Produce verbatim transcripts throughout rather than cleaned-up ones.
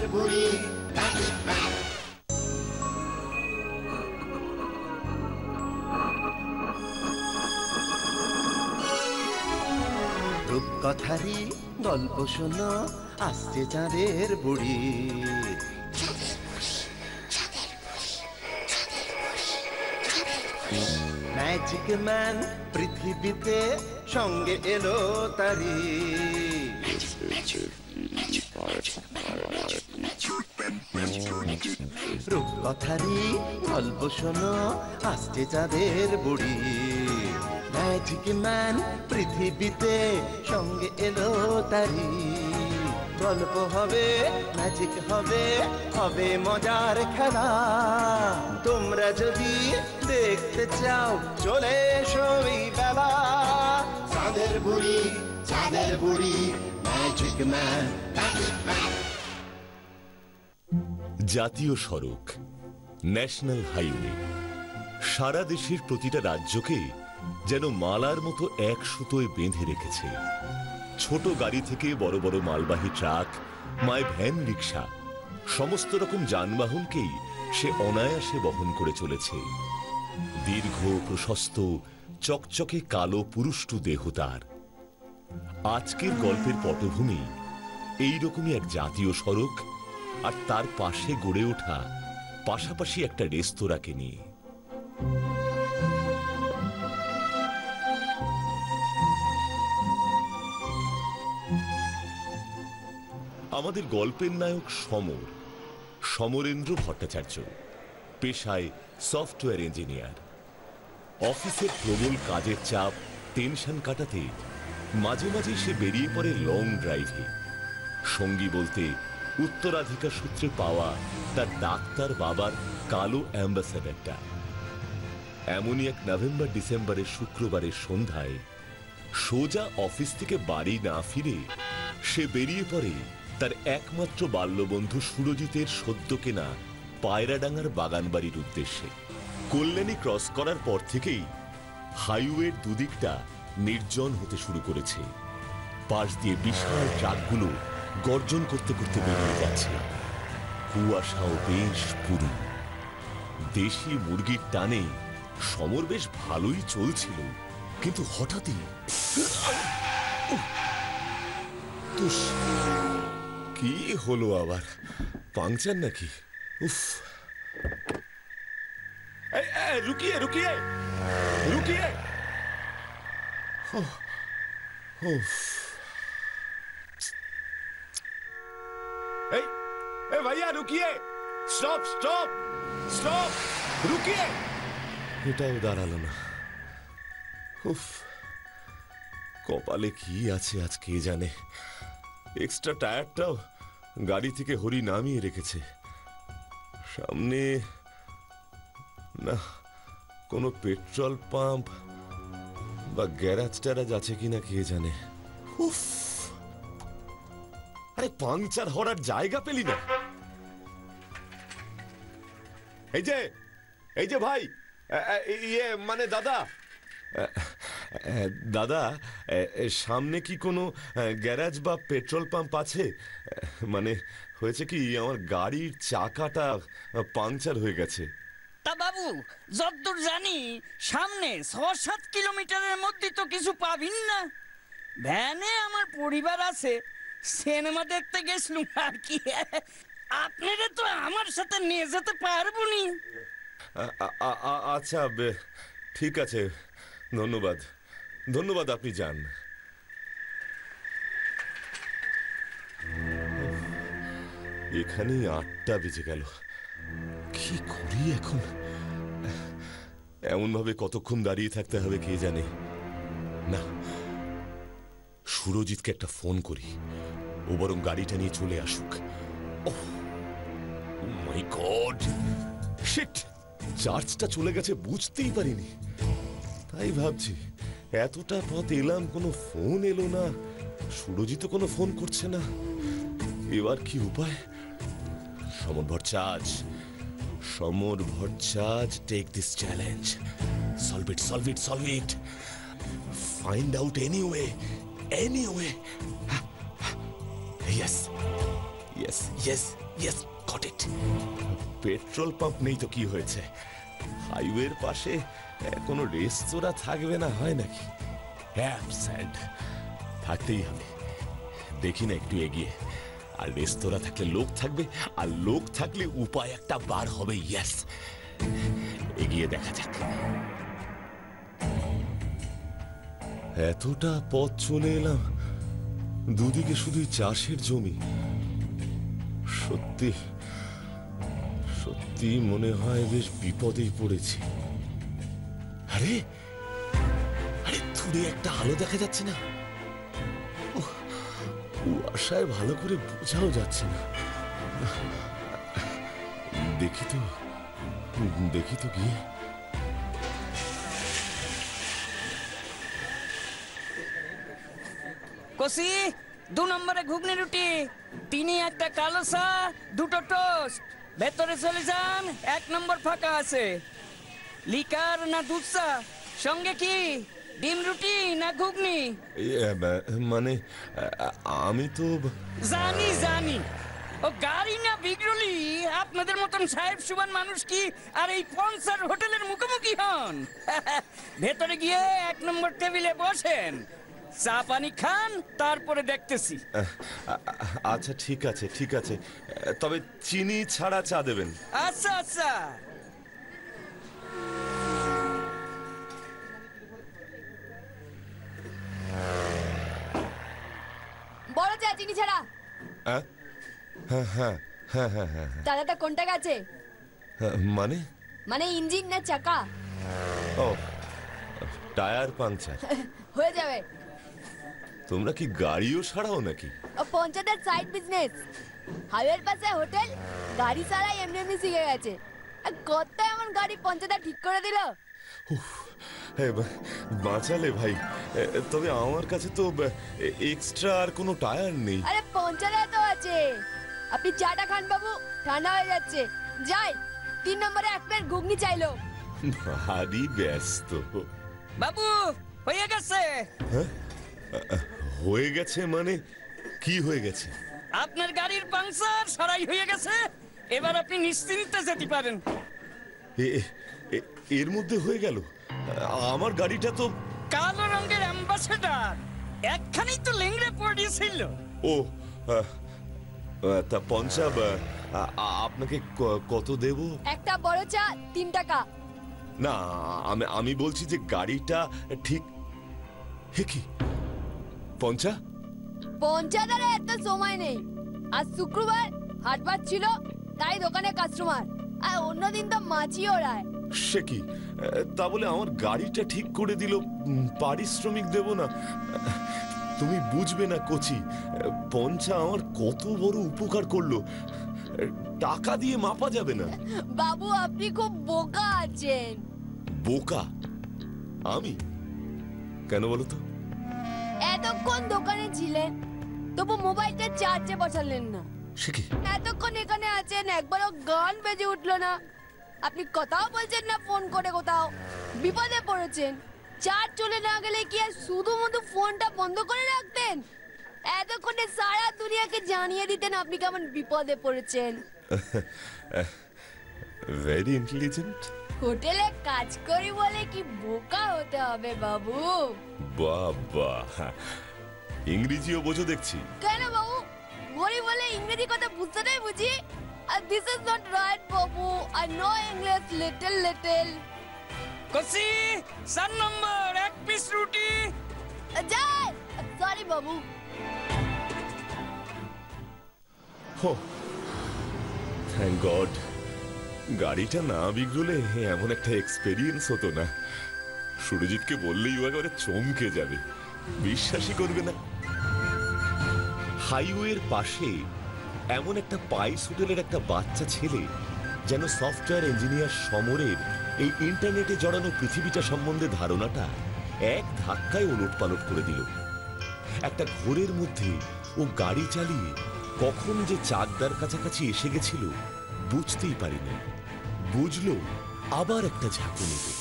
Buri Magicman. রূপকথারই গল্প শোনো, আসছে চাঁদের বুড়ি। ম্যাজিক ম্যান পৃথিবীতে সঙ্গে এলো তারি। রূপকথারই গল্প শোনো, আসছে চাঁদের বুড়ি। ম্যাজিক ম্যান পৃথিবীতে সঙ্গে এলো তারি। গল্প হবে, ম্যাজিক হবে, হবে মজার খেলা। তোমরা যদি দেখতে চাও চলে এসো এই বেলা। চাঁদের বুড়ি, চাঁদের বুড়ি, ম্যাজিক ম্যান। জাতীয় সড়ক, ন্যাশনাল হাইওয়ে সারা দেশের প্রতিটা রাজ্যকে যেন মালার মতো এক সুতোয় বেঁধে রেখেছে। ছোট গাড়ি থেকে বড় বড় মালবাহী ট্রাক, মায় ভ্যান, রিক্সা, সমস্ত রকম যানবাহনকেই সে অনায়াসে বহন করে চলেছে। দীর্ঘ, প্রশস্ত, চকচকে কালো পুরুষ্টু দেহ তার। আজকের গল্পের পটভূমি এইরকমই এক জাতীয় সড়ক, আর তার পাশে গড়ে ওঠা পাশাপাশি একটা রেস্তোরাঁকে নিয়ে। আমাদের গল্পের নায়ক সমর, সমরেন্দ্র ভট্টাচার্য, পেশায় সফটওয়্যার ইঞ্জিনিয়ার। অফিসের প্রবল কাজের চাপ, টেনশন কাটাতে মাঝে মাঝে সে বেরিয়ে পড়ে লং ড্রাইভে। সঙ্গী বলতে উত্তরাধিকার সূত্রে পাওয়া তার ডাক্তার বাবার কালো অ্যাম্বাসেডারটা। এমনই এক নভেম্বর ডিসেম্বরের শুক্রবারের সন্ধ্যায় সোজা অফিস থেকে বাড়ি না ফিরে সে বেরিয়ে পড়ে তার একমাত্র বাল্যবন্ধু সুরজিতের সদ্য কেনা পায়রাডাঙ্গার বাগান বাড়ির উদ্দেশ্যে। কল্যাণী ক্রস করার পর থেকেই হাইওয়ের দুদিকটা নির্জন হতে শুরু করেছে। পাশ দিয়ে বিশাল ট্রাকগুলো গর্জন করতে করতে বেরিয়ে যাচ্ছে। কুয়াশাও বেশ পুরু। দেশি মুরগির টানে সমর বেশ ভালোই চলছিল, কিন্তু হঠাৎই কি হলো আবার? পাংচার নাকি? উফ! রুকিয়ে রুকিয়ে রুকিয়ে এই ভাইয়া রুকিয়ে, স্টপ স্টপ স্টপ, রুকিয়ে। এটাও দাঁড়ালো না। উফ! কপালে কি আছে আজ কে জানে। এক্সট্রা টায়ারটাও গাড়ি থেকে হরি নামিয়ে রেখেছে। সামনে না কোনো পেট্রোল পাম্প বা গ্যারাজ ট্যারাজ আছে কিনা কে জানে। উফ! আরে পাংচার হওয়ার জায়গা পেলি না। এই যে এই যে ভাই, ইয়ে মানে দাদা, দাদা সামনে কি কোনো গ্যারাজ বা পেট্রোল পাম্প আছে? মানে হয়েছে কি, আমার গাড়ির চাকাটা পাংচার হয়ে গেছে। তা বাবু, যতদূর জানি সামনে ছ সাত কিলোমিটারের মধ্যে তো কিছু পাবিন না। ভ্যানে আমার পরিবার আছে, সিনেমা দেখতে গেছিলাম আর কি। আপনারা তো আমার সাথে নিয়ে যেতে পারবো নি। আচ্ছা ঠিক আছে, ধন্যবাদ ধন্যবাদ, আপনি যান। এখানেই আটটা বেজে গেল। কি করি এখন? এমন ভাবে কতক্ষণ দাঁড়িয়ে থাকতে হবে কে জানে। না, সুরজিৎকে একটা ফোন করি, ও বরং গাড়িটা নিয়ে চলে আসুক। Oh my God, shit! চার্জটা চলে গেছে, বুঝতেই পারিনি। তাই ভাবছি এতটা পথ এলাম, কোনো ফোন এলো না, সুরজিৎও কোনো ফোন করছে না। এবার কি উপায়? Samar Bhattacharya, Samar Bhattacharya, take this challenge, solve it solve it solve it, find out any way any way. Yes yes yes yes got it. Petrol pump নেই তো কি হয়েছে, হাইওয়ের পাশে কোনো রেস্তোরাঁ থাকবে না হয় নাকি? অ্যাবসেন্ট থাকতেই হবে। দেখি না একটু এগিয়ে, আর রেস্তোরাঁ থাকলে লোক থাকবে, আর লোক থাকলে উপায় একটা বার হবে। ইয়েস, এগিয়ে দেখা যাক। এতটা পথ চলে এলাম, দুদিকে শুধুই চাষের জমি। সত্যি সত্যি মনে হয় বেশ বিপদেই পড়েছি। আরে আরে দূরে একটা আলো দেখা যাচ্ছে না? কুয়াশায় ভালো করে বোঝাও যাচ্ছে না। দেখি তো দেখি তো গিয়ে। কষি, দু নম্বরে ঘুগনি রুটি, তিনি একটা কালো চা, দুটো টোস্ট। ভেতরে চলে যান, এক নম্বর ফাঁকা আছে। লিকার না দুধ চা? সঙ্গে কি ডিম রুটি না ঘুগনি? মানে আমি তো জানি জানি, ও গাড়ি না বিগড়লি আপনাদের মতন সাহেব সুবান মানুষ কি আর এই পঞ্চার হোটেলের মুখোমুখি হন? ভেতরে গিয়ে এক নম্বর টেবিলে বসেন, চা পানি খান, তারপরে দেখতেছি। আচ্ছা ঠিক আছে ঠিক আছে, তবে চিনি ছাড়া চা দেবেন। আচ্ছা আচ্ছা। বড় চা চিনি ছাড়া। হ্যাঁ হ্যাঁ হ্যাঁ হ্যাঁ হ্যাঁ হ্যাঁ। দাদাটা কোনটা গেছে? মানে মানে ইঞ্জিন না চাকা? ও, টায়ার পাংচার। হয়ে যাবে। তোমরা কি গাড়িও সারাও নাকি? ও পঞ্চায়েতের সাইড বিজনেস। হাইওয়ের পাশে হোটেল, গাড়ি সারাই এমনি এমনি শিখে গেছে। আর কত এমন গাড়ি পঞ্চায়েত ঠিক করে দিল। বাঁচালে ভাই, তবে আমার কাছে তো এক্সট্রা আর কোনো টায়ার নেই। আরে পঞ্চায়েত তো আছে। আপনি চাটা খান বাবু, ঠান্ডা হয়ে যাচ্ছে। যাই, তিন নম্বরে এক প্লেট ঘুগনি চাইলো। ভারী ব্যস্ত। বাবু হয়ে গেছে। হয়ে গেছে মানে কি হয়ে গেছে? আপনার গাড়ির পাংচার সারাই হয়ে গেছে, এবার আপনি নিশ্চিন্তে যেতে পারেন। এর মধ্যে হয়ে গেল? আমার গাড়িটা তো কালো রঙের অ্যাম্বাসেডর, একখানেই তো লেংড়ে পড়েছিল। ও, তা পঞ্চাব আপনাকে কত দেব? একটা বড় চা তিন টাকা। না, আমি আমি বলছি যে গাড়িটা ঠিক। হে কি পঞ্চা? পঞ্চায়েতের এত সময় নেই, আজ শুক্রবার হাটবার ছিল, তাই দোকানে কাস্টমার, আর অন্যদিন তো মাছি ওড়ায়। সে কি, তা বলে আমার গাড়িটা ঠিক করে দিল, পারিশ্রমিক দেব না? তুমি বুঝবে না কচি, পঞ্চা আমার কত বড় উপকার করলো, টাকা দিয়ে মাপা যাবে না। বাবু আপনি খুব বোকা আছেন। বোকা আমি? কেন বলো তো? এতক্ষণ দোকানে ছিলেন, তবু মোবাইলটা চার্জে বসালেন না। সে কি? এতক্ষণ এখানে আছেন, একবারও গান বেজে উঠলো না। আপনি কথাও বলছেন না, ফোন করে কোথাও বিপদে পড়েছেন। চার্জ চলে না গেলে কি আর শুধু মধু ফোনটা বন্ধ করে রাখতেন? এতক্ষণে সারা দুনিয়াকে জানিয়ে দিতেন আপনি কেমন বিপদে পড়েছেন। Very intelligent. হোটেলে কাজ করি বলে কি বোকা হতে হবে বাবু? বাবা, ইংরেজিও বোঝো দেখছি। কেন বাবু, গরিব বলে ইংরেজি কথা বুঝতে নাই বুঝি? আর দিস ইজ নট রাইট বাবু, I know English little little. কসি, চার নম্বর এক পিস রুটি। যাই, সরি বাবু। হো, থ্যাংক গড, গাড়িটা না বিগড়লে এমন একটা এক্সপেরিয়েন্স হতো না। সুরজিৎকে বললেই ও একেবারে চমকে যাবে, বিশ্বাসই করবে না। হাইওয়ের পাশে এমন একটা পাইস হোটেলের একটা বাচ্চা ছেলে যেন সফটওয়্যার ইঞ্জিনিয়ার সমরের এই ইন্টারনেটে জড়ানো পৃথিবীটা সম্বন্ধে ধারণাটা এক ধাক্কায় ওলট পালট করে দিল। একটা ঘোরের মধ্যে ও গাড়ি চালিয়ে কখন যে চাকদার কাছাকাছি এসে গেছিল বুঝতেই পারিনি। বুঝলো আবার একটা ঝাঁকুনিতে।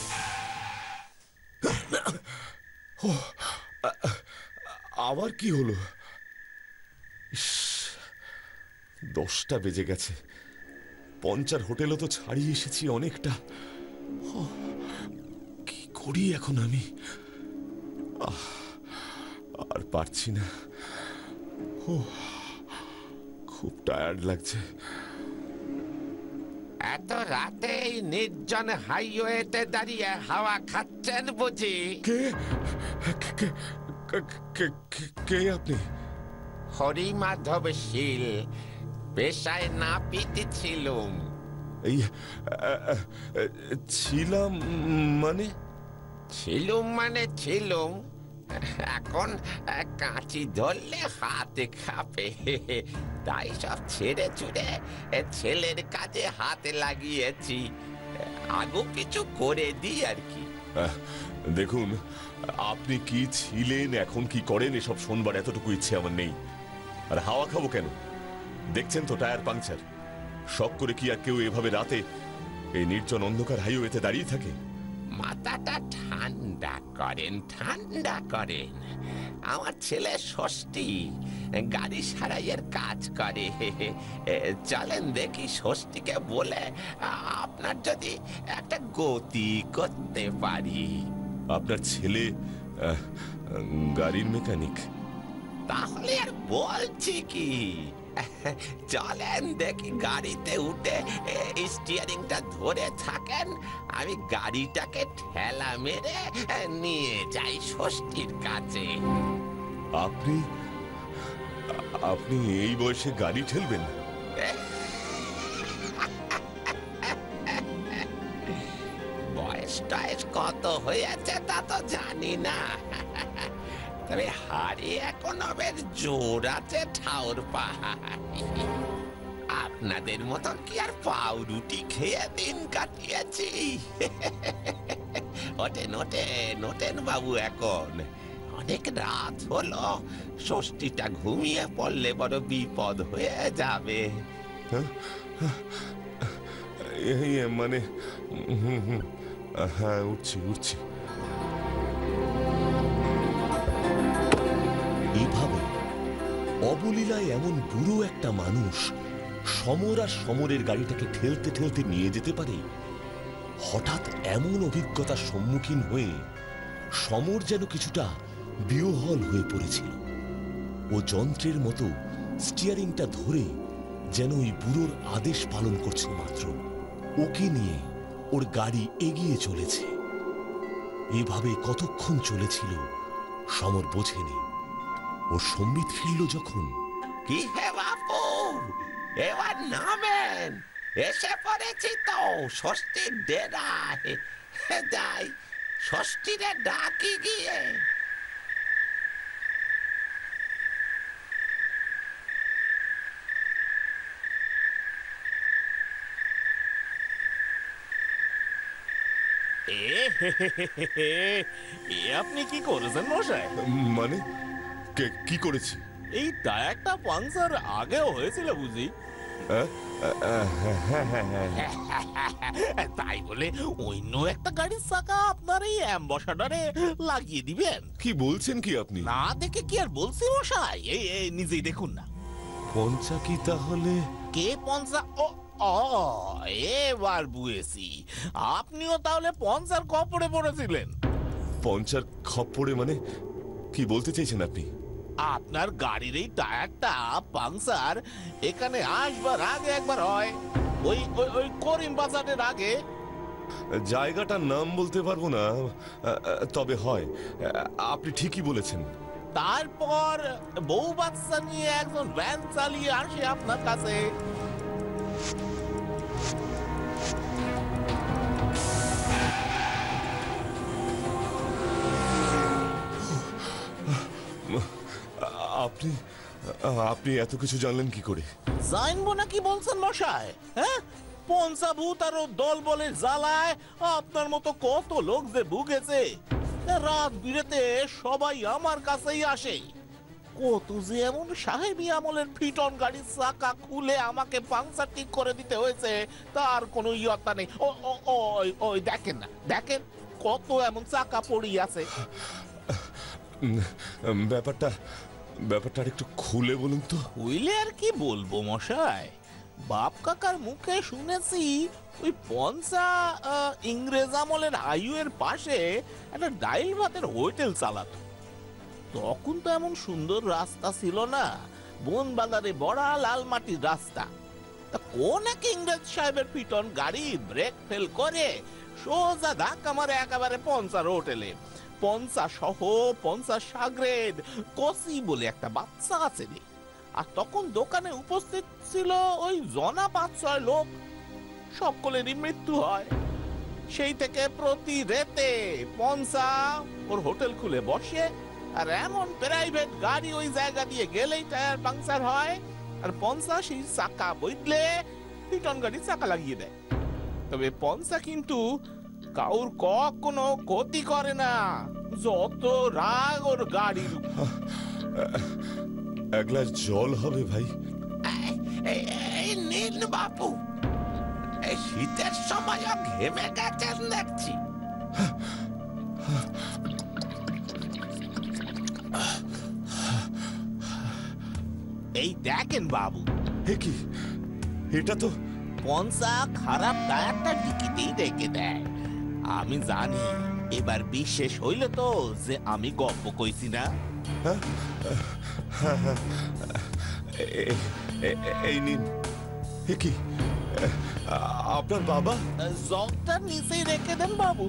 আবার কি হলো? দশটা বেজে গেছে, পঞ্চার হোটেলও তো ছাড়িয়ে এসেছি অনেকটা। কি করি এখন আমি? আর পারছি না, খুব টায়ার্ড লাগছে। এত রাতে এই নির্জন হাইওয়েতে দাঁড়িয়ে হাওয়া খাচ্ছেন বুঝি? কে কে- কে- কে- কে- কে আপনি? হরিমাধব শীল, পেশায় না পিতে ছিলুম। এই আ, আ, ছিলাম মানে? ছিলুম মানে ছিলুম, এখন কাঁচি ধরলে হাতে খাপে, তাই সব ছেড়ে ছুড়ে ছেলের কাজে হাতে লাগিয়েছি, আগু কিছু করে দিই আর কি। আহ, দেখুন, আপনি কি ছিলেন, এখন কি করেন, এসব শোনবার এতটুকু ইচ্ছে আমার নেই। আর হাওয়া খাবো কেন? দেখছেন তো টায়ার পাংচার। শখ করে কি আর কেউ এভাবে রাতে এই নির্জন অন্ধকার হাইওয়েতে দাঁড়িয়ে থাকে? মাথাটা ঠান্ডা করেন, ঠান্ডা করেন। আমার ছেলে ষষ্ঠী গাড়ি সারাইয়ের কাজ করে, চলেন দেখি ষষ্ঠীকে বলে আপনার যদি একটা গতি করতে পারি। আপনার ছেলে আহ, গাড়ির মেকানিক? তাহলে আর বলছি কি, চলেন দেখি গাড়িতে উঠে স্টিয়ারিংটা ধরে থাকেন, আমি গাড়িটাকে ঠেলা মেরে নিয়ে যাই ষষ্ঠীর কাছে। আপনি আপনি এই বয়সে গাড়ি ঠেলবেন? বয়স টয়স কত হয়েছে তা তো জানি না, তবে হাড়ি এখনো বেশ জোর আছে, ঠাউর পাহাড়ি। আপনাদের মতন কি আর পাউরুটি খেয়ে দিন কাটিয়েছি? ওঠেন ওঠেন ওঠেন বাবু, এখন অনেক রাত হলো, ষষ্ঠীটা ঘুমিয়ে পড়লে বড় বিপদ হয়ে যাবে। এই মানে হুম, হুম, হ্যাঁ, উঠছি উঠছি। এভাবে অবলীলায় এমন বুড়ো একটা মানুষ সমর আর সমরের গাড়িটাকে ঠেলতে ঠেলতে নিয়ে যেতে পারে? হঠাৎ এমন অভিজ্ঞতার সম্মুখীন হয়ে সমর যেন কিছুটা বিহ্বল হয়ে পড়েছিল। ও যন্ত্রের মতো স্টিয়ারিংটা ধরে যেন ওই বুড়োর আদেশ পালন করছে মাত্র। ওকে নিয়ে ওর গাড়ি এগিয়ে চলেছে। এভাবে কতক্ষণ চলেছিল সমর বোঝেনি। ওর সম্বিত ফিরল যখন। কি হে বাপু, এবার নামেন, এসে পড়েছি তো ষষ্ঠীর ডেরায়। যাই ষষ্ঠীরে ডাকি গিয়ে। এ আপনি কি করেছেন মশাই? মানে কে- কি করেছি? এই টায়ারটা পাংচার আগেও হয়েছিল বুঝি? তাই বলে অন্য একটা গাড়ির চাকা আপনার এই অ্যাম্বাসাডারে লাগিয়ে দিবেন? কি বলছেন কি আপনি? না দেখে কি আর বলছি মশাই, এই এই নিজেই দেখুন না। পঞ্চা কি তাহলে? কে পঞ্চা? ও ও এবার বুঝেছি, আপনিও তাহলে পঞ্চার কপড়ে পড়েছিলেন। পঞ্চার খপ্পরে মানে কি বলতে চাইছেন আপনি? আপনার গাড়ির এই টায়ারটা পাংচার এখানে আসবার আগে একবার হয়, ওই ওই ওই করিম বাজারের আগে। জায়গাটার নাম বলতে পারবো না, তবে হয়। আপনি ঠিকই বলেছেন। তারপর বউ বাচ্চা নিয়ে একজন ভ্যান চালিয়ে আসে আপনার কাছে। আপনি আপনি এত কিছু জানলেন কি করে? জানবো না কি বলছেন মশাই? হ্যাঁ, পঞ্চাভূত আর দল বলে জ্বালায় আপনার মতো কত লোক যে ভুগেছে। রাত বিরেতে সবাই আমার কাছেই আসে। কত যে এমন সাহেবী আমলের ফিটন গাড়ির চাকা খুলে আমাকে পাংচার ঠিক করে দিতে হয়েছে তার কোনো ইয়ত্তা নেই। ও ও ওই ওই দেখেন না, দেখেন কত এমন চাকা পড়ি আছে। ব্যাপারটা ব্যাপারটা একটু খুলে বলুন তো। হইলে আর কি বলবো মশাই, বাপ কাকার মুখে শুনেছি ওই পঞ্চা আহ, ইংরেজ আমলের হাইওয়ের পাশে একটা ডাইল ভাতের হোটেল চালাতো। তখন তো এমন সুন্দর রাস্তা ছিল না, বন বাজারে বড়া লাল মাটির রাস্তা। তা কোন এক ইংরেজ সাহেবের পিটন গাড়ি ব্রেক ফেল করে সোজা ধাক্কা মারে একেবারে পঞ্চার হোটেলে। পঞ্চা সহ পঞ্চা সাগরেদ কসি বলে একটা বাচ্চা আছে রে। আর তখন দোকানে উপস্থিত ছিল ওই জনা পাঁচ ছয় লোক, সকলেরই মৃত্যু হয়। সেই থেকে প্রতি রেতে পঞ্চা ওর হোটেল খুলে বসে, আর এমন প্রাইভেট গাড়ি ওই জায়গা দিয়ে গেলেই টায়ার পাংচার হয়, আর পঞ্চা সেই চাকা বদলে পিটন গাড়ি চাকা লাগিয়ে দেয়। তবে পঞ্চা কিন্তু কাউর কখনো ক্ষতি করে না, যত রাগ ওর গাড়ির। এক গ্লাস জল হবে ভাই? এই নীল বাবু, এই শীতের সময় ঘেমে গেছেন দেখছি। এই দেখেন বাবু, কি এটা তো পঞ্চা খারাপ টায়ারটা ডিকিতেই রেখে দেয়। আমি জানি এবার বিশেষ হইলে তো যে আমি গল্প কইছি না। এই নিন। কি আপনার বাবা? জগটা নিচেই রেখে দেন বাবু।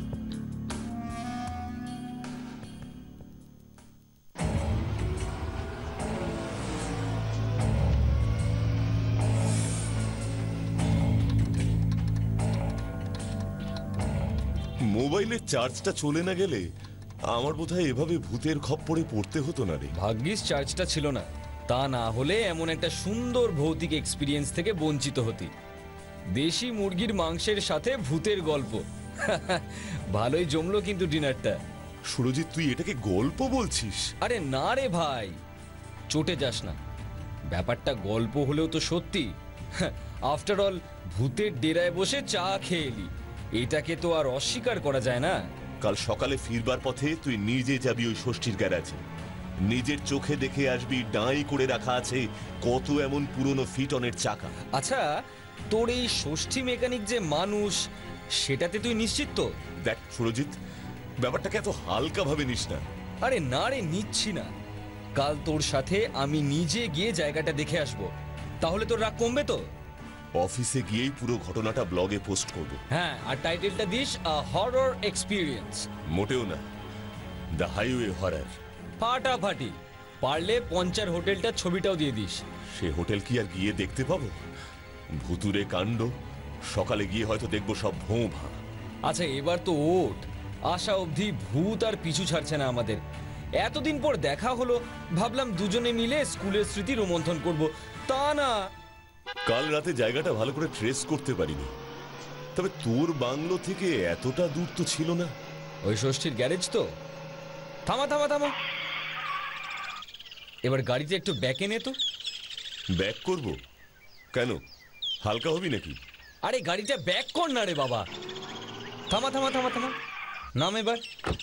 মোবাইলের চার্জটা চলে না গেলে আমার বোধহয় এভাবে ভূতের খপ্পরে পড়তে হতো না রে। ভাগ্যিস চার্জটা ছিল না, তা না হলে এমন একটা সুন্দর ভৌতিক এক্সপিরিয়েন্স থেকে বঞ্চিত হতি। দেশি মুরগির মাংসের সাথে ভূতের গল্প, ভালোই জমলো কিন্তু ডিনারটা। সুরজিৎ, তুই এটাকে গল্প বলছিস? আরে না রে ভাই, চটে যাস না, ব্যাপারটা গল্প হলেও তো সত্যি। আফটার অল ভূতের ডেরায় বসে চা খেয়ে এলি, এটাকে তো আর অস্বীকার করা যায় না। কাল সকালে ফিরবার পথে তুই নিজে যাবি ওই ষষ্ঠীর গ্যারাজে, নিজের চোখে দেখে আসবি ডাঁই করে রাখা আছে কত এমন পুরনো ফিটনের চাকা। আচ্ছা, তোর এই ষষ্ঠী মেকানিক যে মানুষ, সেটাতে তুই নিশ্চিত তো? দেখ সুরজিৎ, ব্যাপারটাকে এত হালকা ভাবে নিস না। আরে না রে, নিচ্ছি না। কাল তোর সাথে আমি নিজে গিয়ে জায়গাটা দেখে আসবো, তাহলে তোর রাগ কমবে তো? অফিসে গিয়েই পুরো ঘটনাটা ব্লগে পোস্ট করব। হ্যাঁ, আর টাইটেলটা দিস আ হরর এক্সপিরিয়েন্স। মোটেও না, দ্য হাইওয়ে হরর। ফাটাফাটি, পারলে পঞ্চার হোটেলটার ছবিটাও দিয়ে দিস। সে হোটেল কি আর গিয়ে দেখতে পাবো? ভুতুরে কাণ্ড, সকালে গিয়ে হয়তো দেখবো সব ভোঁ ভা। আচ্ছা এবার তো ওঠ, আশা অবধি ভূত আর পিছু ছাড়ছে না আমাদের। এতদিন পর দেখা হলো, ভাবলাম দুজনে মিলে স্কুলের স্মৃতি রোমন্থন করব, তা না। কাল রাতে জায়গাটা ভালো করে ট্রেস করতে পারিনি, তবে তোর বাংলো থেকে এতটা দূর তো ছিল না। ওই ষষ্ঠীর গ্যারেজ তো। থামা থামা থামা, এবার গাড়িতে একটু ব্যাকে নে তো। ব্যাক করব কেন? হালকা হবি নাকি? আরে গাড়িটা ব্যাক কর না রে বাবা। থামা থামা থামা থামা, নাম এবার।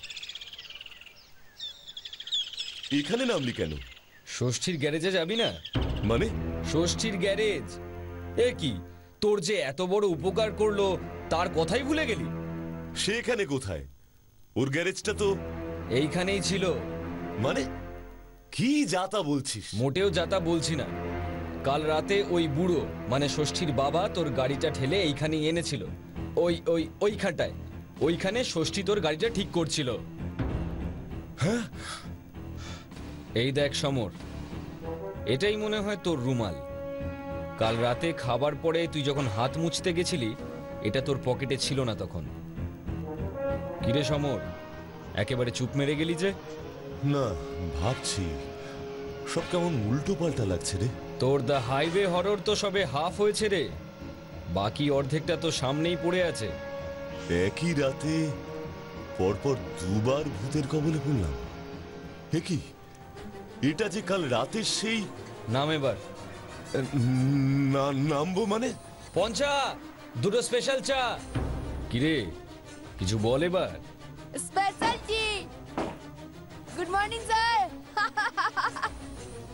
এখানে নামলি কেন? ষষ্ঠীর গ্যারেজে যাবি না? মানে? ষষ্ঠীর গ্যারেজ। এ কি, তোর যে এত বড় উপকার করলো তার কথাই ভুলে গেলি? সে এখানে কোথায়? ওর গ্যারেজটা তো এইখানেই ছিল। মানে কি যাতা বলছিস? মোটেও যাতা বলছি না। কাল রাতে ওই বুড়ো মানে ষষ্ঠীর বাবা তোর গাড়িটা ঠেলে এইখানে এনেছিল, ওই ওই ওইখানটায়। ওইখানে ষষ্ঠী তোর গাড়িটা ঠিক করছিল। হ্যাঁ, এই দেখ সমর, এটাই মনে হয় তোর রুমাল। কাল রাতে খাবার পরে তুই যখন হাত মুছতে গেছিলি, এটা তোর পকেটে ছিল না তখন। কিরে সমর, একেবারে চুপ মেরে গেলি যে? না, ভাবছি সব কেমন উল্টো পাল্টা লাগছে রে। তোর দ্য হাইওয়ে হরর তো সবে হাফ হয়েছে রে, বাকি অর্ধেকটা তো সামনেই পড়ে আছে। একই রাতে পরপর দুবার ভূতের কবলে পড়লাম। এ কি, এটা যে কাল রাতে সেই। নাম এবার। না, নামবো মানে? পঞ্চা, দুটো স্পেশাল চা। কিরে, কিছু বল এবার। Special tea. Good morning sir.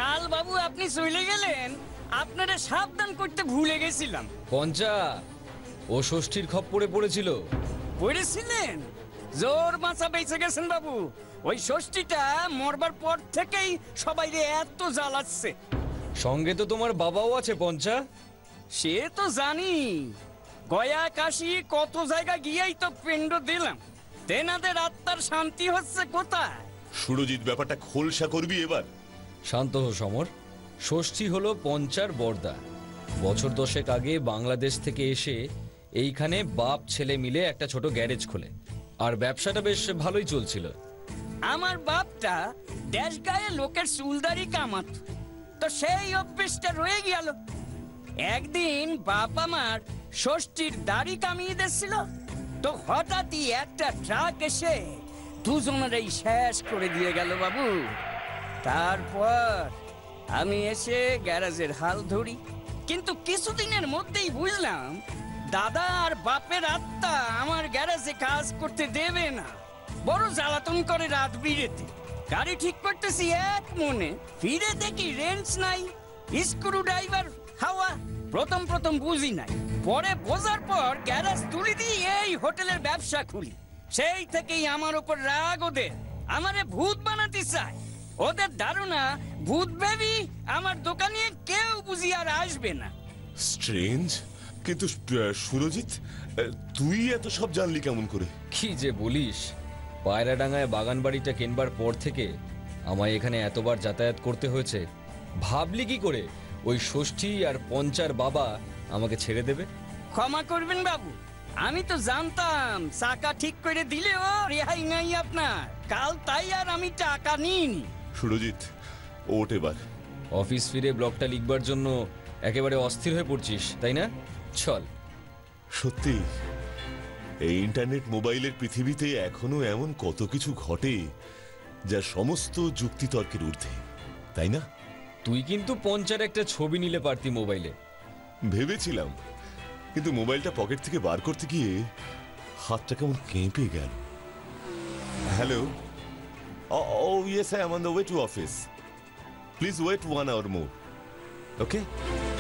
কাল বাবু আপনি চলে গেলেন, আপনারা সাবধান করতে ভুলে গেছিলাম। পঞ্চা, ও ষষ্ঠীর খপ্পরে পড়েছিল। পড়েছিলেন? জোর মাথা বেঁচে গেছেন বাবু। ওই ষষ্ঠীটা মরবার পর থেকেই সবাই এত জ্বালাচ্ছে। সঙ্গে তো তোমার বাবাও আছে পঞ্চা। সে তো জানি, গয়া কাশি কত জায়গা গিয়েই তো পিণ্ড দিলাম। তেনাদের আত্মার শান্তি হচ্ছে কোথায়? সুরজিৎ, ব্যাপারটা খোলসা করবি এবার। শান্ত হো সমর। ষষ্ঠী হলো পঞ্চার বর্দা। বছর দশেক আগে বাংলাদেশ থেকে এসে এইখানে বাপ ছেলে মিলে একটা ছোট গ্যারেজ খোলে, আর ব্যবসাটা বেশ ভালোই চলছিল। আমার বাপটা দেশ গায়ে লোকের চুলদারি কামাত, তো সেই অভ্যেসটা রয়ে গেল। একদিন বাপ আমার ষষ্ঠীর দাড়ি কামিয়ে দিচ্ছিল, তো হঠাৎই একটা ট্রাক এসে দুজনেরই শেষ করে দিয়ে গেল বাবু। তারপর আমি এসে গ্যারেজের হাল ধরি, কিন্তু কিছুদিনের মধ্যেই বুঝলাম দাদা আর বাপের আত্মা আমার গ্যারেজে কাজ করতে দেবে না। বড় জ্বালাতন করে রাত বিরেতে। গাড়ি ঠিক করতেছি এক মনে, ফিরে দেখি রেঞ্চ নাই, স্ক্রু ড্রাইভার হাওয়া। প্রথম প্রথম বুঝি নাই, পরে বোঝার পর গ্যারেজ তুলে দিয়ে এই হোটেলের ব্যবসা খুলি। সেই থেকেই আমার উপর রাগ ওদের, আমারে ভূত বানাতে চায়। ওদের ধারণা ভূত ভেবি আমার দোকানে কেউ বুঝি আর আসবে না। স্ট্রেঞ্জ, কিন্তু আহ, সুরজিৎ, আহ, তুই এত সব জানলি কেমন করে? কি যে বলিস, পায়রাডাঙ্গায় বাগান বাড়িটা কেনবার পর থেকে আমায় এখানে এতবার যাতায়াত করতে হয়েছে। ভাবলি কি করে ওই ষষ্ঠী আর পঞ্চার বাবা আমাকে ছেড়ে দেবে? ক্ষমা করবেন বাবু, আমি তো জানতাম চাকা ঠিক করে দিলেও রেহাই নাই আপনার। কাল তাই আর আমি টাকা নিইনি। সুরজিৎ, ওঠ এবার। অফিস ফিরে ব্লগটা লিখবার জন্য একেবারে অস্থির হয়ে পড়ছিস, তাই না? চল। সত্যি, এই ইন্টারনেট মোবাইলের পৃথিবীতে এখনো এমন কত কিছু ঘটে যা সমস্ত যুক্তিতর্কের ঊর্ধ্বে, তাই না? তুই কিন্তু পঞ্চার একটা ছবি নিলে পারতি মোবাইলে। ভেবেছিলাম, কিন্তু মোবাইলটা পকেট থেকে বার করতে গিয়ে হাতটা কেমন কেঁপে গেল। Hello, oh yes, I am on the way to office. Please wait one hour more, okay?